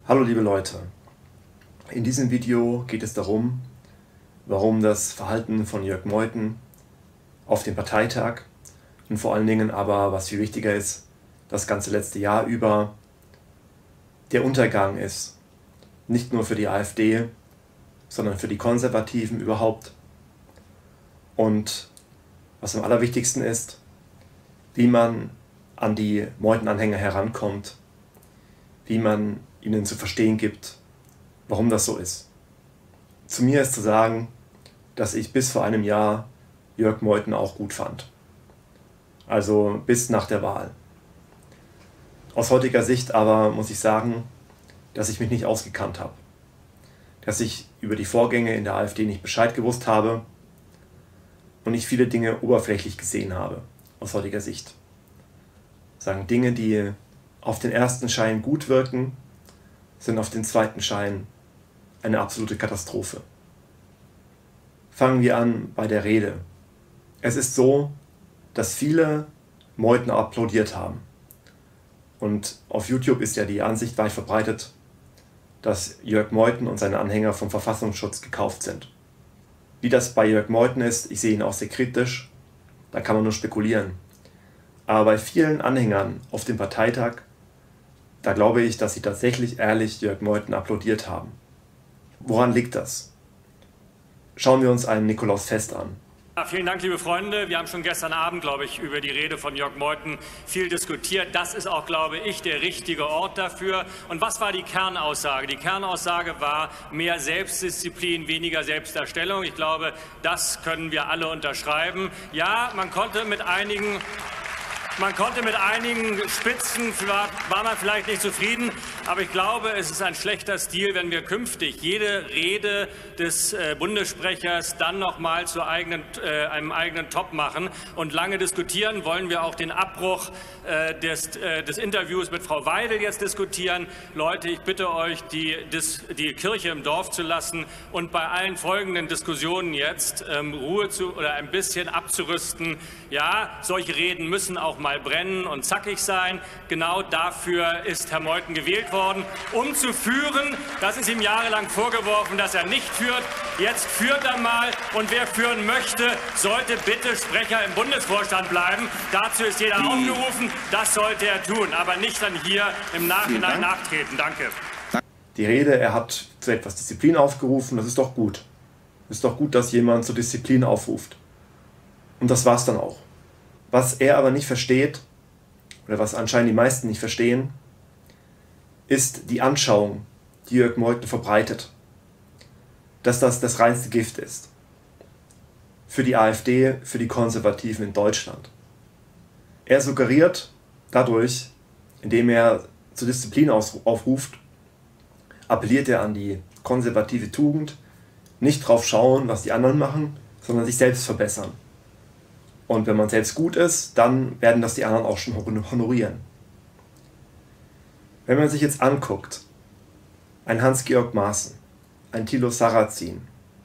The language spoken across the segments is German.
Hallo liebe Leute, in diesem Video geht es darum, warum das Verhalten von Jörg Meuthen auf dem Parteitag und vor allen Dingen aber, was viel wichtiger ist, das ganze letzte Jahr über der Untergang ist. Nicht nur für die AfD, sondern für die Konservativen überhaupt. Und was am allerwichtigsten ist, wie man an die Meuthen-Anhänger herankommt, wie man ihnen zu verstehen gibt, warum das so ist. Zu mir ist zu sagen, dass ich bis vor einem Jahr Jörg Meuthen auch gut fand. Also bis nach der Wahl. Aus heutiger Sicht aber muss ich sagen, dass ich mich nicht ausgekannt habe. Dass ich über die Vorgänge in der AfD nicht Bescheid gewusst habe und ich viele Dinge oberflächlich gesehen habe, aus heutiger Sicht. Sagen Dinge, die auf den ersten Schein gut wirken, sind auf den zweiten Schein eine absolute Katastrophe. Fangen wir an bei der Rede. Es ist so, dass viele Meuthen applaudiert haben. Und auf YouTube ist ja die Ansicht weit verbreitet, dass Jörg Meuthen und seine Anhänger vom Verfassungsschutz gekauft sind. Wie das bei Jörg Meuthen ist, ich sehe ihn auch sehr kritisch, da kann man nur spekulieren. Aber bei vielen Anhängern auf dem Parteitag, da glaube ich, dass sie tatsächlich ehrlich Jörg Meuthen applaudiert haben. Woran liegt das? Schauen wir uns einen Nikolausfest an. Ja, vielen Dank, liebe Freunde. Wir haben schon gestern Abend, glaube ich, über die Rede von Jörg Meuthen viel diskutiert. Das ist auch, glaube ich, der richtige Ort dafür. Und was war die Kernaussage? Die Kernaussage war mehr Selbstdisziplin, weniger Selbstdarstellung. Ich glaube, das können wir alle unterschreiben. Ja, man konnte mit einigen Spitzen, war man vielleicht nicht zufrieden, aber ich glaube, es ist ein schlechter Stil, wenn wir künftig jede Rede des Bundessprechers dann noch mal zu einem eigenen Top machen und lange diskutieren. Wollen wir auch den Abbruch des Interviews mit Frau Weidel jetzt diskutieren? Leute, ich bitte euch, die Kirche im Dorf zu lassen und bei allen folgenden Diskussionen jetzt Ruhe oder ein bisschen abzurüsten. Ja, solche Reden müssen auch mal brennen und zackig sein. Genau dafür ist Herr Meuthen gewählt worden, um zu führen. Das ist ihm jahrelang vorgeworfen, dass er nicht führt. Jetzt führt er mal. Und wer führen möchte, sollte bitte Sprecher im Bundesvorstand bleiben. Dazu ist jeder aufgerufen. Das sollte er tun, aber nicht dann hier im Nachhinein nachtreten. Danke. Die Rede, er hat zu etwas Disziplin aufgerufen, das ist doch gut. Es ist doch gut, dass jemand zur Disziplin aufruft. Und das war's dann auch. Was er aber nicht versteht, oder was anscheinend die meisten nicht verstehen, ist die Anschauung, die Jörg Meuthen verbreitet. Dass das das reinste Gift ist. Für die AfD, für die Konservativen in Deutschland. Er suggeriert dadurch, indem er zur Disziplin aufruft, appelliert er an die konservative Tugend, nicht drauf schauen, was die anderen machen, sondern sich selbst verbessern. Und wenn man selbst gut ist, dann werden das die anderen auch schon honorieren. Wenn man sich jetzt anguckt, ein Hans-Georg Maaßen, ein Thilo Sarrazin,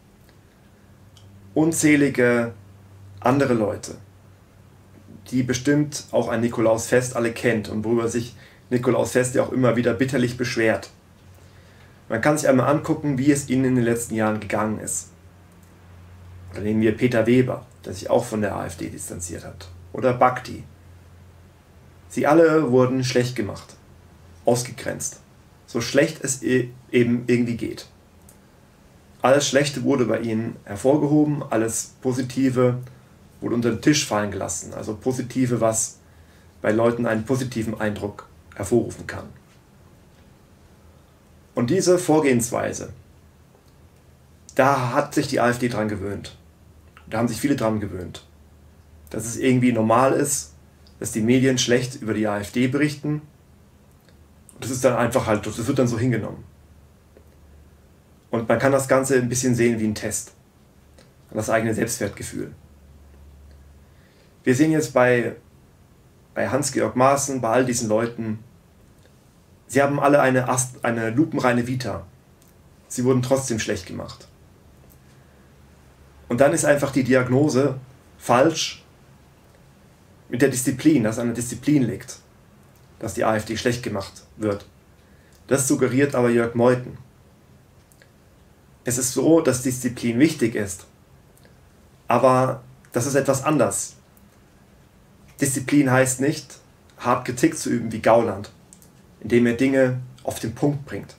unzählige andere Leute, die bestimmt auch ein Nikolausfest alle kennt und worüber sich Nikolausfest ja auch immer wieder bitterlich beschwert. Man kann sich einmal angucken, wie es ihnen in den letzten Jahren gegangen ist. Oder nehmen wir Peter Weber, der sich auch von der AfD distanziert hat. Oder Bhakti. Sie alle wurden schlecht gemacht, ausgegrenzt. So schlecht es eben irgendwie geht. Alles Schlechte wurde bei ihnen hervorgehoben, alles Positive wurde unter den Tisch fallen gelassen. Also Positive, was bei Leuten einen positiven Eindruck hervorrufen kann. Und diese Vorgehensweise, da hat sich die AfD dran gewöhnt. Da haben sich viele dran gewöhnt. Dass es irgendwie normal ist, dass die Medien schlecht über die AfD berichten. Und das ist dann einfach halt, das wird dann so hingenommen. Und man kann das Ganze ein bisschen sehen wie ein Test. An das eigene Selbstwertgefühl. Wir sehen jetzt bei Hans-Georg Maaßen, bei all diesen Leuten, sie haben alle eine lupenreine Vita. Sie wurden trotzdem schlecht gemacht. Und dann ist einfach die Diagnose falsch mit der Disziplin, dass an der Disziplin liegt, dass die AfD schlecht gemacht wird. Das suggeriert aber Jörg Meuthen. Es ist so, dass Disziplin wichtig ist, aber das ist etwas anders. Disziplin heißt nicht, hart Kritik zu üben wie Gauland, indem er Dinge auf den Punkt bringt.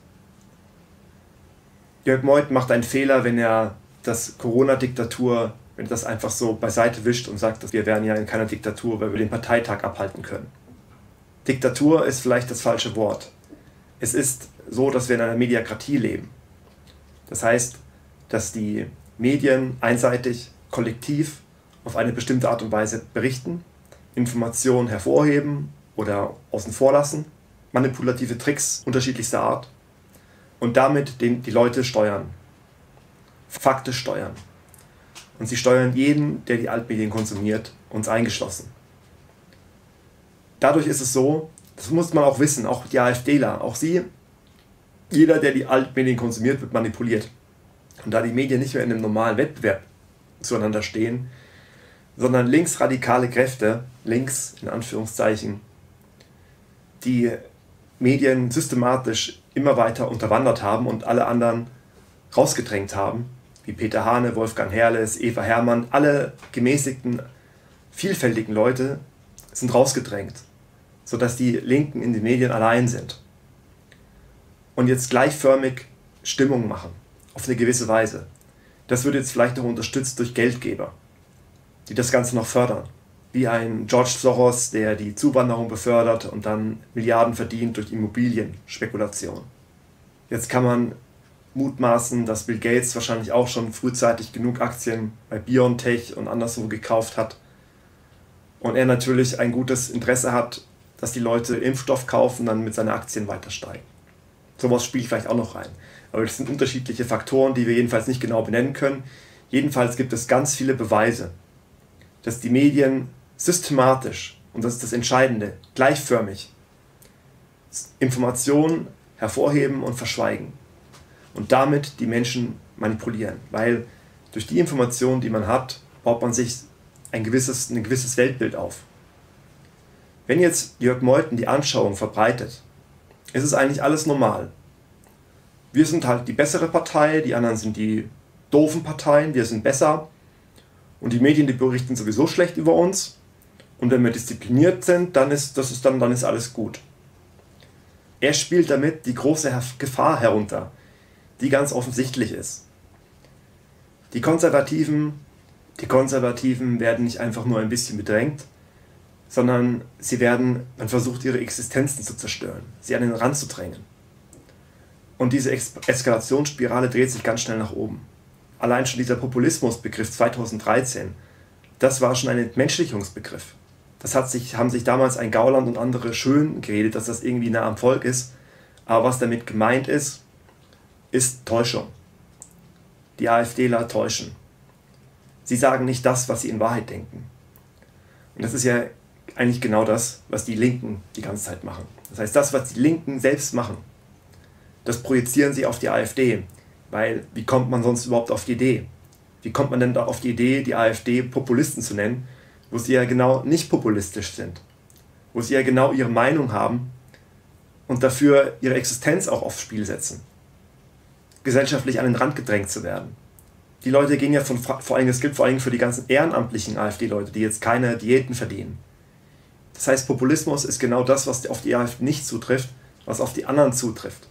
Jörg Meuthen macht einen Fehler, wenn er das Corona-Diktatur, wenn er das einfach so beiseite wischt und sagt, dass wir wären ja in keiner Diktatur, weil wir den Parteitag abhalten können. Diktatur ist vielleicht das falsche Wort. Es ist so, dass wir in einer Mediakratie leben. Das heißt, dass die Medien einseitig, kollektiv auf eine bestimmte Art und Weise berichten, Informationen hervorheben oder außen vor lassen, manipulative Tricks unterschiedlichster Art und damit die Leute steuern, faktisch steuern. Und sie steuern jeden, der die Altmedien konsumiert, uns eingeschlossen. Dadurch ist es so, das muss man auch wissen, auch die AfDler, auch sie, jeder, der die Altmedien konsumiert, wird manipuliert. Und da die Medien nicht mehr in einem normalen Wettbewerb zueinander stehen, sondern linksradikale Kräfte, links in Anführungszeichen, die Medien systematisch immer weiter unterwandert haben und alle anderen rausgedrängt haben, wie Peter Hane, Wolfgang Herrles, Eva Herrmann, alle gemäßigten, vielfältigen Leute sind rausgedrängt, sodass die Linken in den Medien allein sind. Und jetzt gleichförmig Stimmung machen, auf eine gewisse Weise. Das wird jetzt vielleicht noch unterstützt durch Geldgeber, die das Ganze noch fördern. Wie ein George Soros, der die Zuwanderung befördert und dann Milliarden verdient durch Immobilienspekulation. Jetzt kann man mutmaßen, dass Bill Gates wahrscheinlich auch schon frühzeitig genug Aktien bei BioNTech und anderswo gekauft hat. Und er natürlich ein gutes Interesse hat, dass die Leute Impfstoff kaufen, dann mit seinen Aktien weiter steigen. Sowas spielt vielleicht auch noch rein. Aber das sind unterschiedliche Faktoren, die wir jedenfalls nicht genau benennen können. Jedenfalls gibt es ganz viele Beweise, dass die Medien systematisch, und das ist das Entscheidende, gleichförmig Informationen hervorheben und verschweigen und damit die Menschen manipulieren. Weil durch die Informationen, die man hat, baut man sich ein gewisses Weltbild auf. Wenn jetzt Jörg Meuthen die Anschauung verbreitet, ist es eigentlich alles normal. Wir sind halt die bessere Partei, die anderen sind die doofen Parteien, wir sind besser und die Medien, die berichten sowieso schlecht über uns und wenn wir diszipliniert sind, dann ist alles gut. Er spielt damit die große Gefahr herunter, die ganz offensichtlich ist. Die Konservativen werden nicht einfach nur ein bisschen bedrängt, sondern man versucht ihre Existenzen zu zerstören, sie an den Rand zu drängen. Und diese Eskalationsspirale dreht sich ganz schnell nach oben. Allein schon dieser Populismusbegriff 2013, das war schon ein Entmenschlichungsbegriff. Haben sich damals ein Gauland und andere schön geredet, dass das irgendwie nah am Volk ist. Aber was damit gemeint ist Täuschung. Die AfDler täuschen. Sie sagen nicht das, was sie in Wahrheit denken. Und das ist ja eigentlich genau das, was die Linken die ganze Zeit machen. Das heißt, das, was die Linken selbst machen, das projizieren sie auf die AfD. Weil, wie kommt man sonst überhaupt auf die Idee? Wie kommt man denn da auf die Idee, die AfD Populisten zu nennen, wo sie ja genau nicht populistisch sind? Wo sie ja genau ihre Meinung haben und dafür ihre Existenz auch aufs Spiel setzen. Gesellschaftlich an den Rand gedrängt zu werden. Die Leute gehen ja das gilt vor allem für die ganzen ehrenamtlichen AfD-Leute, die jetzt keine Diäten verdienen. Das heißt, Populismus ist genau das, was auf die AfD nicht zutrifft, was auf die anderen zutrifft.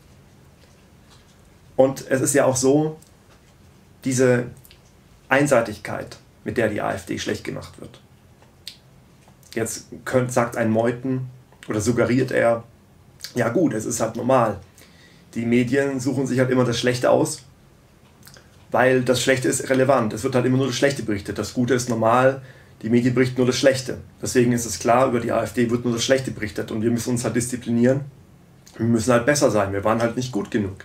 Und es ist ja auch so, diese Einseitigkeit, mit der die AfD schlecht gemacht wird. Jetzt sagt ein Meuthen oder suggeriert er, ja gut, es ist halt normal. Die Medien suchen sich halt immer das Schlechte aus, weil das Schlechte ist relevant. Es wird halt immer nur das Schlechte berichtet. Das Gute ist normal, die Medien berichten nur das Schlechte. Deswegen ist es klar, über die AfD wird nur das Schlechte berichtet und wir müssen uns halt disziplinieren. Wir müssen halt besser sein, wir waren halt nicht gut genug.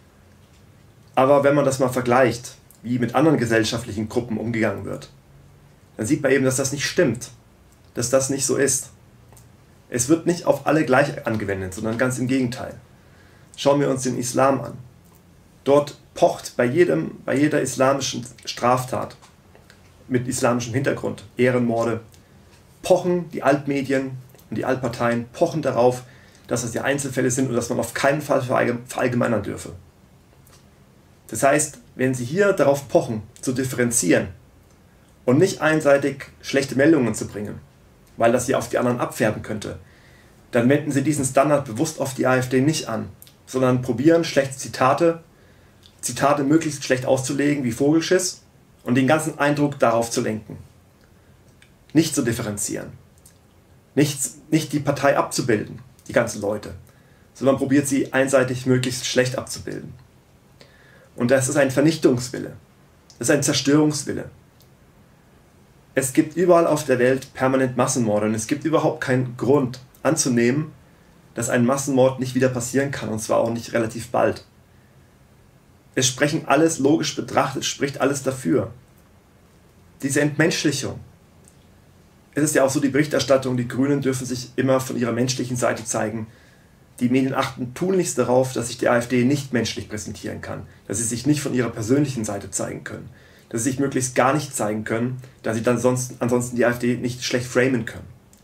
Aber wenn man das mal vergleicht, wie mit anderen gesellschaftlichen Gruppen umgegangen wird, dann sieht man eben, dass das nicht stimmt, dass das nicht so ist. Es wird nicht auf alle gleich angewendet, sondern ganz im Gegenteil. Schauen wir uns den Islam an. Dort pocht bei jeder islamischen Straftat mit islamischem Hintergrund, Ehrenmorde, pochen die Altmedien und die Altparteien pochen darauf, dass das die Einzelfälle sind und dass man auf keinen Fall verallgemeinern dürfe. Das heißt, wenn Sie hier darauf pochen, zu differenzieren und nicht einseitig schlechte Meldungen zu bringen, weil das Sie auf die anderen abfärben könnte, dann wenden Sie diesen Standard bewusst auf die AfD nicht an, sondern probieren, schlechte Zitate möglichst schlecht auszulegen wie Vogelschiss und den ganzen Eindruck darauf zu lenken. Nicht zu differenzieren. Nicht die Partei abzubilden, die ganzen Leute, sondern probiert sie einseitig möglichst schlecht abzubilden. Und das ist ein Vernichtungswille. Das ist ein Zerstörungswille. Es gibt überall auf der Welt permanent Massenmorde und es gibt überhaupt keinen Grund anzunehmen, dass ein Massenmord nicht wieder passieren kann, und zwar auch nicht relativ bald. Es sprechen alles, logisch betrachtet, spricht alles dafür. Diese Entmenschlichung. Es ist ja auch so, die Berichterstattung, die Grünen dürfen sich immer von ihrer menschlichen Seite zeigen. Die Medien achten tunlichst darauf, dass sich die AfD nicht menschlich präsentieren kann, dass sie sich nicht von ihrer persönlichen Seite zeigen können, dass sie sich möglichst gar nicht zeigen können, da sie dann ansonsten die AfD nicht schlecht framen können.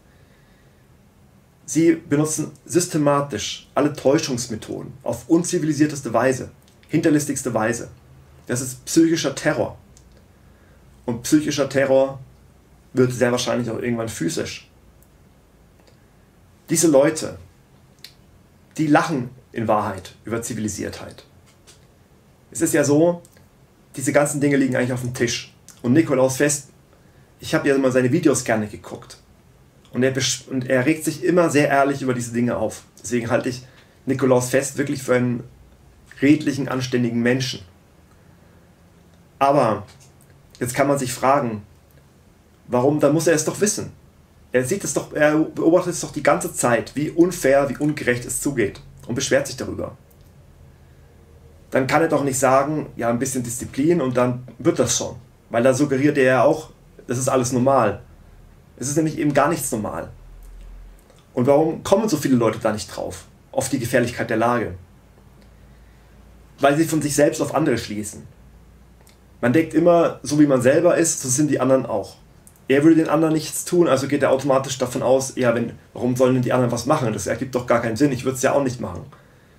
Sie benutzen systematisch alle Täuschungsmethoden auf unzivilisierteste Weise, hinterlistigste Weise. Das ist psychischer Terror. Und psychischer Terror wird sehr wahrscheinlich auch irgendwann physisch. Diese Leute, die lachen in Wahrheit über Zivilisiertheit. Es ist ja so, diese ganzen Dinge liegen eigentlich auf dem Tisch. Und Nikolaus Fest, ich habe ja immer seine Videos gerne geguckt. Und er regt sich immer sehr ehrlich über diese Dinge auf. Deswegen halte ich Nikolaus Fest wirklich für einen redlichen, anständigen Menschen. Aber jetzt kann man sich fragen, warum? Dann muss er es doch wissen. Er beobachtet es doch die ganze Zeit, wie unfair, wie ungerecht es zugeht und beschwert sich darüber. Dann kann er doch nicht sagen, ja, ein bisschen Disziplin und dann wird das schon. Weil da suggeriert er ja auch, das ist alles normal. Es ist nämlich eben gar nichts normal. Und warum kommen so viele Leute da nicht drauf, auf die Gefährlichkeit der Lage? Weil sie von sich selbst auf andere schließen. Man denkt immer, so wie man selber ist, so sind die anderen auch. Er würde den anderen nichts tun, also geht er automatisch davon aus, ja, warum sollen denn die anderen was machen? Das ergibt doch gar keinen Sinn, ich würde es ja auch nicht machen.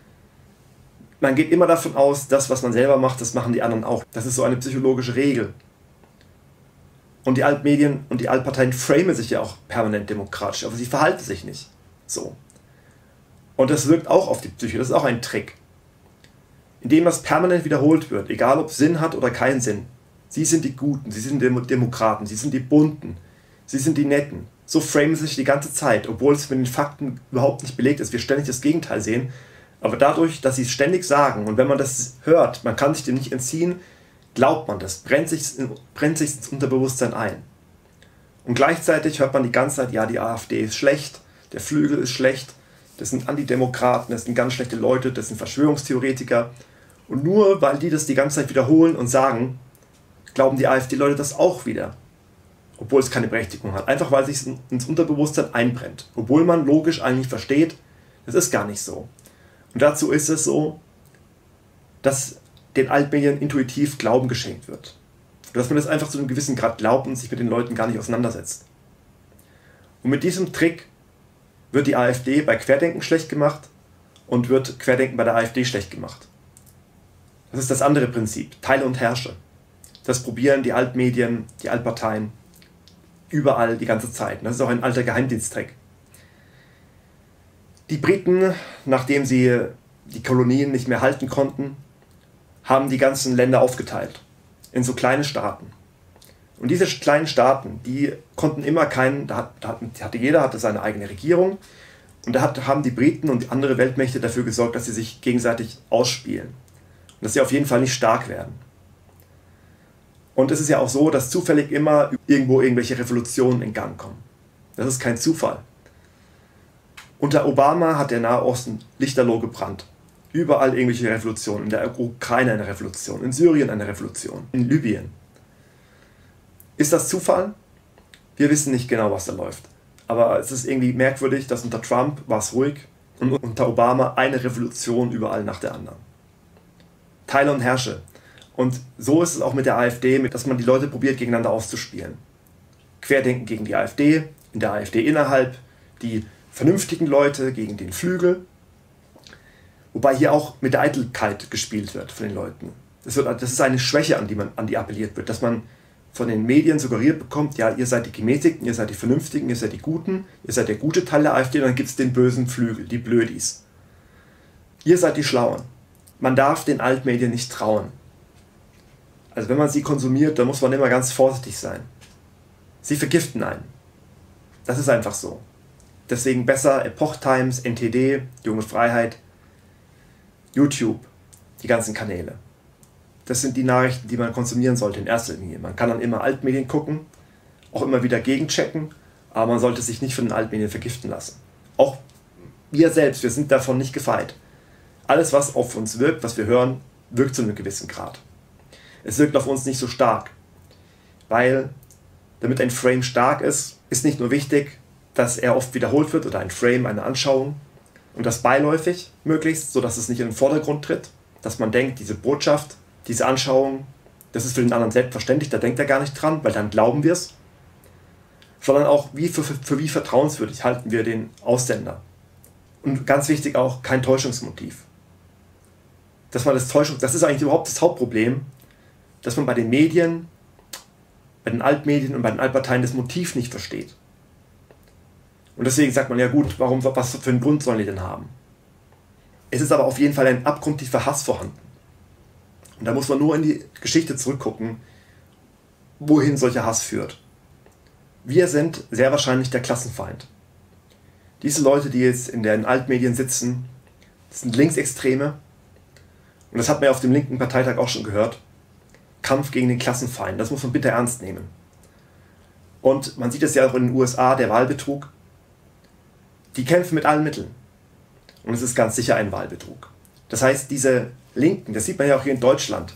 Man geht immer davon aus, das, was man selber macht, das machen die anderen auch. Das ist so eine psychologische Regel. Und die Altmedien und die Altparteien framen sich ja auch permanent demokratisch, aber sie verhalten sich nicht so. Und das wirkt auch auf die Psyche, das ist auch ein Trick. Indem das permanent wiederholt wird, egal ob Sinn hat oder keinen Sinn. Sie sind die Guten, sie sind die Demokraten, sie sind die Bunten, sie sind die Netten. So framen sie sich die ganze Zeit, obwohl es mit den Fakten überhaupt nicht belegt ist, wir ständig das Gegenteil sehen. Aber dadurch, dass sie es ständig sagen und wenn man das hört, man kann sich dem nicht entziehen, glaubt man das, brennt sich ins Unterbewusstsein ein. Und gleichzeitig hört man die ganze Zeit, ja, die AfD ist schlecht, der Flügel ist schlecht, das sind Antidemokraten, das sind ganz schlechte Leute, das sind Verschwörungstheoretiker. Und nur weil die das die ganze Zeit wiederholen und sagen, glauben die AfD-Leute das auch wieder. Obwohl es keine Berechtigung hat. Einfach weil es sich ins Unterbewusstsein einbrennt. Obwohl man logisch eigentlich versteht, das ist gar nicht so. Und dazu ist es so, dass den Altmedien intuitiv Glauben geschenkt wird. Dass man das einfach zu einem gewissen Grad glaubt und sich mit den Leuten gar nicht auseinandersetzt. Und mit diesem Trick wird die AfD bei Querdenken schlecht gemacht und wird Querdenken bei der AfD schlecht gemacht. Das ist das andere Prinzip, teile und herrsche. Das probieren die Altmedien, die Altparteien überall die ganze Zeit. Das ist auch ein alter Geheimdiensttrick. Die Briten, nachdem sie die Kolonien nicht mehr halten konnten, haben die ganzen Länder aufgeteilt in so kleine Staaten. Und diese kleinen Staaten, die konnten immer jeder hatte seine eigene Regierung und da haben die Briten und andere Weltmächte dafür gesorgt, dass sie sich gegenseitig ausspielen und dass sie auf jeden Fall nicht stark werden. Und es ist ja auch so, dass zufällig immer irgendwo irgendwelche Revolutionen in Gang kommen. Das ist kein Zufall. Unter Obama hat der Nahe Osten lichterloh gebrannt. Überall irgendwelche Revolutionen. In der Ukraine eine Revolution, in Syrien eine Revolution, in Libyen. Ist das Zufall? Wir wissen nicht genau, was da läuft. Aber es ist irgendwie merkwürdig, dass unter Trump war es ruhig und unter Obama eine Revolution überall nach der anderen. Teile und herrsche. Und so ist es auch mit der AfD, dass man die Leute probiert, gegeneinander auszuspielen. Querdenken gegen die AfD, in der AfD innerhalb, die vernünftigen Leute gegen den Flügel, wobei hier auch mit der Eitelkeit gespielt wird von den Leuten. Das ist eine Schwäche, an die appelliert wird, dass man von den Medien suggeriert bekommt, ja, ihr seid die Gemäßigten, ihr seid die Vernünftigen, ihr seid die Guten, ihr seid der gute Teil der AfD, und dann gibt es den bösen Flügel, die Blödis. Ihr seid die Schlauen. Man darf den Altmedien nicht trauen. Also wenn man sie konsumiert, dann muss man immer ganz vorsichtig sein. Sie vergiften einen. Das ist einfach so. Deswegen besser Epoch Times, NTD, Junge Freiheit, YouTube, die ganzen Kanäle. Das sind die Nachrichten, die man konsumieren sollte in erster Linie. Man kann dann immer Altmedien gucken, auch immer wieder gegenchecken, aber man sollte sich nicht von den Altmedien vergiften lassen. Auch wir selbst, wir sind davon nicht gefeit. Alles, was auf uns wirkt, was wir hören, wirkt zu einem gewissen Grad. Es wirkt auf uns nicht so stark, weil damit ein Frame stark ist, ist nicht nur wichtig, dass er oft wiederholt wird oder ein Frame, eine Anschauung, und das beiläufig möglichst, sodass es nicht in den Vordergrund tritt, dass man denkt, diese Botschaft, diese Anschauung, das ist für den anderen selbstverständlich, da denkt er gar nicht dran, weil dann glauben wir es, sondern auch, für wie vertrauenswürdig halten wir den Aussender. Und ganz wichtig auch, kein Täuschungsmotiv. Das ist eigentlich überhaupt das Hauptproblem, dass man bei den Medien, bei den Altmedien und bei den Altparteien das Motiv nicht versteht. Und deswegen sagt man, ja gut, was für einen Grund sollen die denn haben? Es ist aber auf jeden Fall ein abgrundtiefer Hass vorhanden. Und da muss man nur in die Geschichte zurückgucken, wohin solcher Hass führt. Wir sind sehr wahrscheinlich der Klassenfeind. Diese Leute, die jetzt in den Altmedien sitzen, das sind Linksextreme. Und das hat man ja auf dem linken Parteitag auch schon gehört. Kampf gegen den Klassenfeind, das muss man bitte ernst nehmen. Und man sieht es ja auch in den USA, der Wahlbetrug. Die kämpfen mit allen Mitteln. Und es ist ganz sicher ein Wahlbetrug. Das heißt, diese Linken, das sieht man ja auch hier in Deutschland,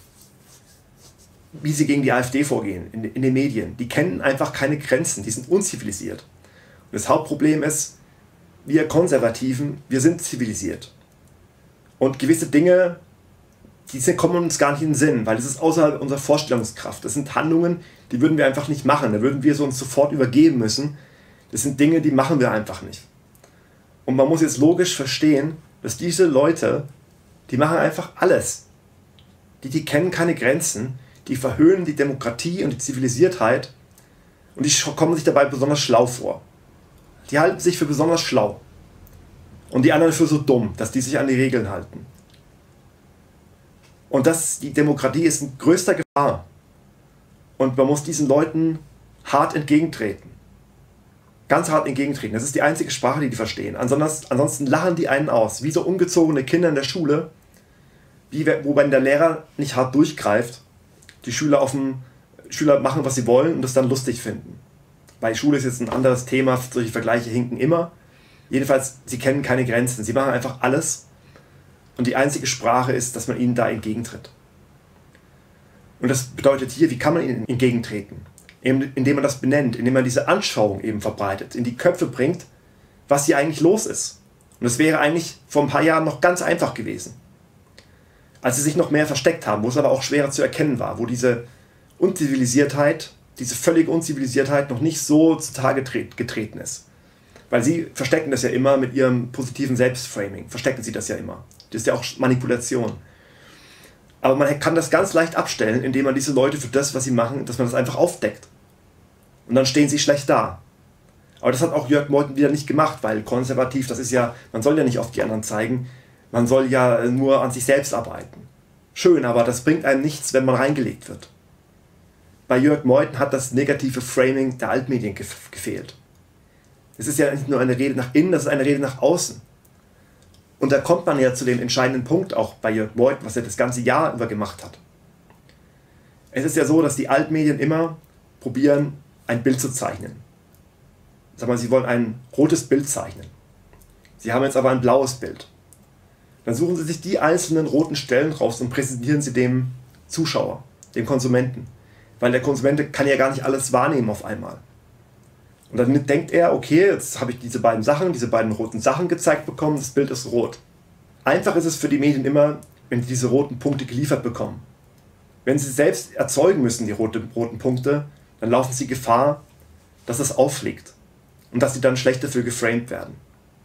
wie sie gegen die AfD vorgehen, in den Medien, die kennen einfach keine Grenzen, die sind unzivilisiert. Und das Hauptproblem ist, wir Konservativen, wir sind zivilisiert. Und gewisse Dinge, kommen uns gar nicht in den Sinn, weil es ist außerhalb unserer Vorstellungskraft. Das sind Handlungen, die würden wir einfach nicht machen, da würden wir uns sofort übergeben müssen. Das sind Dinge, die machen wir einfach nicht. Und man muss jetzt logisch verstehen, dass diese Leute, die machen einfach alles. Die kennen keine Grenzen, die verhöhnen die Demokratie und die Zivilisiertheit und die kommen sich dabei besonders schlau vor. Die halten sich für besonders schlau und die anderen für so dumm, dass die sich an die Regeln halten. Und die Demokratie ist in größter Gefahr und man muss diesen Leuten hart entgegentreten. Ganz hart entgegentreten. Das ist die einzige Sprache, die verstehen. Ansonsten lachen die einen aus, wie so ungezogene Kinder in der Schule, wobei der Lehrer nicht hart durchgreift, die Schüler machen, was sie wollen und das dann lustig finden. Bei Schule ist jetzt ein anderes Thema, solche Vergleiche hinken immer. Jedenfalls, sie kennen keine Grenzen, sie machen einfach alles und die einzige Sprache ist, dass man ihnen da entgegentritt. Und das bedeutet hier, wie kann man ihnen entgegentreten? Eben, indem man das benennt, indem man diese Anschauung eben verbreitet, in die Köpfe bringt, was hier eigentlich los ist. Und das wäre eigentlich vor ein paar Jahren noch ganz einfach gewesen. Als sie sich noch mehr versteckt haben, wo es aber auch schwerer zu erkennen war, wo diese Unzivilisiertheit, diese völlige Unzivilisiertheit noch nicht so zutage getreten ist. Weil sie verstecken das ja immer mit ihrem positiven Selbstframing, verstecken sie das ja immer. Das ist ja auch Manipulation. Aber man kann das ganz leicht abstellen, indem man diese Leute für das, was sie machen, dass man das einfach aufdeckt. Und dann stehen sie schlecht da. Aber das hat auch Jörg Meuthen wieder nicht gemacht, weil konservativ, das ist ja, man soll ja nicht auf die anderen zeigen, man soll ja nur an sich selbst arbeiten. Schön, aber das bringt einem nichts, wenn man reingelegt wird. Bei Jörg Meuthen hat das negative Framing der Altmedien gefehlt. Es ist ja nicht nur eine Rede nach innen, das ist eine Rede nach außen. Und da kommt man ja zu dem entscheidenden Punkt auch bei Jörg Meuthen, was er das ganze Jahr über gemacht hat. Es ist ja so, dass die Altmedien immer probieren, ein Bild zu zeichnen. Sag mal, sie wollen ein rotes Bild zeichnen. Sie haben jetzt aber ein blaues Bild. Dann suchen sie sich die einzelnen roten Stellen raus und präsentieren sie dem Zuschauer, dem Konsumenten. Weil der Konsument kann ja gar nicht alles wahrnehmen auf einmal. Und dann denkt er, okay, jetzt habe ich diese beiden roten Sachen gezeigt bekommen, das Bild ist rot. Einfach ist es für die Medien immer, wenn sie diese roten Punkte geliefert bekommen. Wenn sie selbst erzeugen müssen, die roten Punkte, dann laufen sie Gefahr, dass das auffliegt und dass sie dann schlecht dafür geframed werden.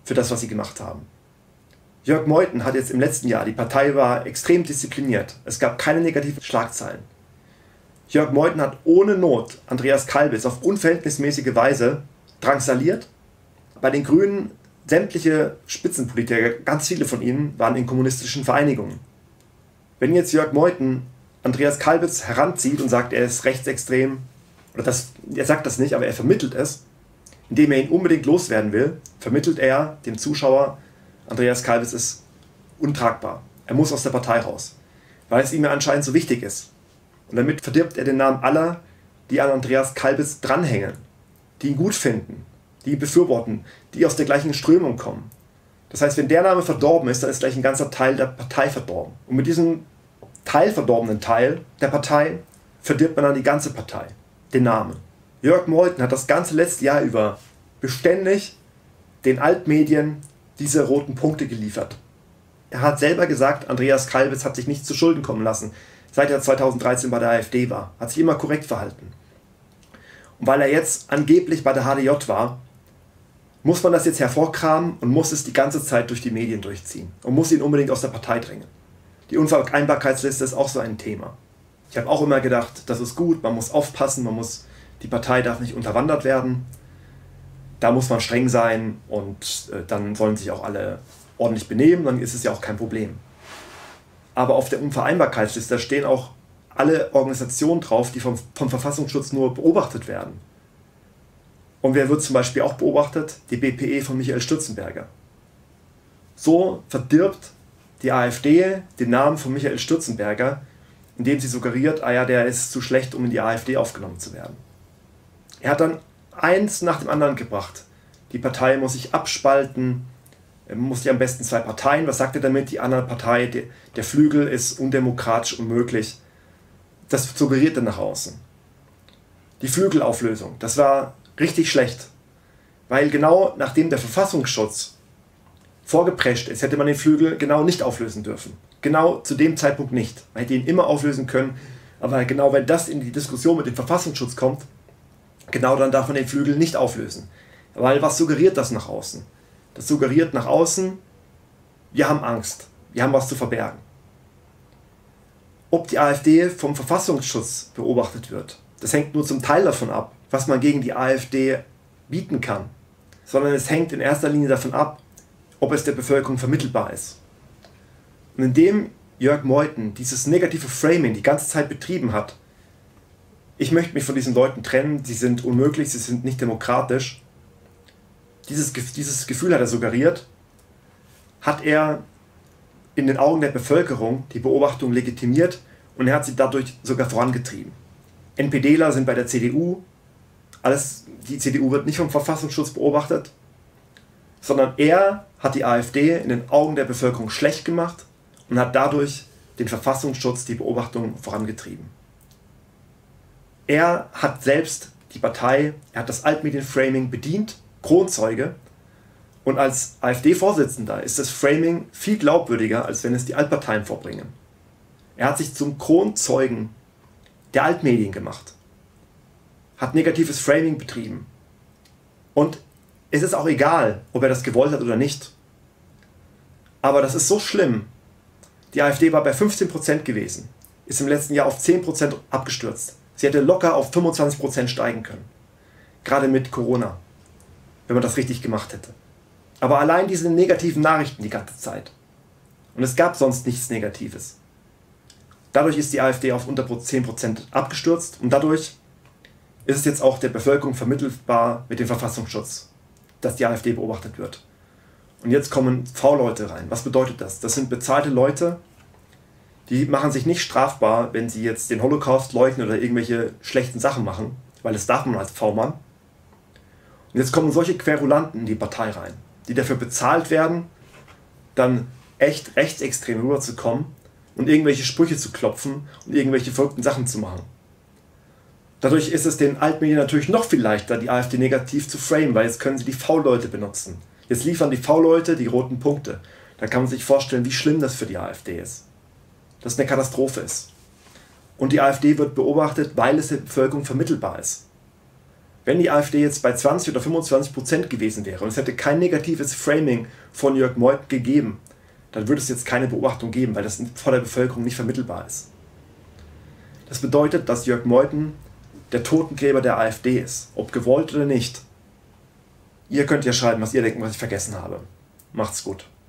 für das, was sie gemacht haben. Jörg Meuthen hat jetzt im letzten Jahr, die Partei war extrem diszipliniert. Es gab keine negativen Schlagzeilen. Jörg Meuthen hat ohne Not Andreas Kalbitz auf unverhältnismäßige Weise drangsaliert. Bei den Grünen, sämtliche Spitzenpolitiker, ganz viele von ihnen, waren in kommunistischen Vereinigungen. Wenn jetzt Jörg Meuthen Andreas Kalbitz heranzieht und sagt, er ist rechtsextrem, oder er sagt das nicht, aber er vermittelt es, indem er ihn unbedingt loswerden will, vermittelt er dem Zuschauer, Andreas Kalbitz ist untragbar. Er muss aus der Partei raus, weil es ihm ja anscheinend so wichtig ist. Und damit verdirbt er den Namen aller, die an Andreas Kalbitz dranhängen, die ihn gut finden, die ihn befürworten, die aus der gleichen Strömung kommen. Das heißt, wenn der Name verdorben ist, dann ist gleich ein ganzer Teil der Partei verdorben. Und mit diesem verdorbenen Teil der Partei verdirbt man dann die ganze Partei, den Namen. Jörg Meuthen hat das ganze letzte Jahr über beständig den Altmedien diese roten Punkte geliefert. Er hat selber gesagt, Andreas Kalbitz hat sich nicht zu Schulden kommen lassen, seit er 2013 bei der AfD war. Hat sich immer korrekt verhalten. Und weil er jetzt angeblich bei der HDJ war, muss man das jetzt hervorkramen und muss es die ganze Zeit durch die Medien durchziehen und muss ihn unbedingt aus der Partei drängen. Die Unvereinbarkeitsliste ist auch so ein Thema. Ich habe auch immer gedacht, das ist gut, man muss aufpassen, die Partei darf nicht unterwandert werden. Da muss man streng sein und dann sollen sich auch alle ordentlich benehmen, dann ist es ja auch kein Problem. Aber auf der Unvereinbarkeitsliste stehen auch alle Organisationen drauf, die vom Verfassungsschutz nur beobachtet werden. Und wer wird zum Beispiel auch beobachtet? Die BPE von Michael Stürzenberger. So verdirbt die AfD den Namen von Michael Stürzenberger, indem sie suggeriert, der ist zu schlecht, um in die AfD aufgenommen zu werden. Er hat dann eins nach dem anderen gebracht. Die Partei muss sich abspalten, muss sich am besten 2 Parteien. Was sagt er damit? Die andere Partei, der Flügel ist undemokratisch, unmöglich. Das suggeriert er nach außen. Die Flügelauflösung, das war richtig schlecht. Weil genau nachdem der Verfassungsschutz vorgeprescht ist, hätte man den Flügel genau nicht auflösen dürfen. Genau zu dem Zeitpunkt nicht. Man hätte ihn immer auflösen können, aber genau wenn das in die Diskussion mit dem Verfassungsschutz kommt, genau dann darf man den Flügel nicht auflösen. Weil was suggeriert das nach außen? Das suggeriert nach außen, wir haben Angst, wir haben was zu verbergen. Ob die AfD vom Verfassungsschutz beobachtet wird, das hängt nur zum Teil davon ab, was man gegen die AfD bieten kann. Sondern es hängt in erster Linie davon ab, ob es der Bevölkerung vermittelbar ist. Und indem Jörg Meuthen dieses negative Framing die ganze Zeit betrieben hat, ich möchte mich von diesen Leuten trennen, sie sind unmöglich, sie sind nicht demokratisch. Dieses Gefühl hat er suggeriert, hat er in den Augen der Bevölkerung die Beobachtung legitimiert und er hat sie dadurch sogar vorangetrieben. NPDler sind bei der CDU, die CDU wird nicht vom Verfassungsschutz beobachtet, sondern er hat die AfD in den Augen der Bevölkerung schlecht gemacht und hat dadurch den Verfassungsschutz, die Beobachtung vorangetrieben. Er hat selbst die Partei, er hat das Altmedienframing bedient, Kronzeuge, und als AfD-Vorsitzender ist das Framing viel glaubwürdiger, als wenn es die Altparteien vorbringen. Er hat sich zum Kronzeugen der Altmedien gemacht, hat negatives Framing betrieben. Und es ist auch egal, ob er das gewollt hat oder nicht. Aber das ist so schlimm. Die AfD war bei 15% gewesen, ist im letzten Jahr auf 10% abgestürzt. Sie hätte locker auf 25% steigen können. Gerade mit Corona, wenn man das richtig gemacht hätte. Aber allein diese negativen Nachrichten die ganze Zeit. Und es gab sonst nichts Negatives. Dadurch ist die AfD auf unter 10% abgestürzt und dadurch ist es jetzt auch der Bevölkerung vermittelbar mit dem Verfassungsschutz, dass die AfD beobachtet wird. Und jetzt kommen V-Leute rein. Was bedeutet das? Das sind bezahlte Leute, die machen sich nicht strafbar, wenn sie jetzt den Holocaust leugnen oder irgendwelche schlechten Sachen machen, weil das darf man als V-Mann. Und jetzt kommen solche Querulanten in die Partei rein, die dafür bezahlt werden, dann echt rechtsextrem rüberzukommen und irgendwelche Sprüche zu klopfen und irgendwelche verrückten Sachen zu machen. Dadurch ist es den Altmedien natürlich noch viel leichter, die AfD negativ zu framen, weil jetzt können sie die V-Leute benutzen. Jetzt liefern die V-Leute die roten Punkte. Da kann man sich vorstellen, wie schlimm das für die AfD ist. Dass es eine Katastrophe ist. Und die AfD wird beobachtet, weil es der Bevölkerung vermittelbar ist. Wenn die AfD jetzt bei 20 oder 25% gewesen wäre und es hätte kein negatives Framing von Jörg Meuthen gegeben, dann würde es jetzt keine Beobachtung geben, weil das vor der Bevölkerung nicht vermittelbar ist. Das bedeutet, dass Jörg Meuthen der Totengräber der AfD ist, ob gewollt oder nicht. Ihr könnt ja schreiben, was ihr denkt, was ich vergessen habe. Macht's gut.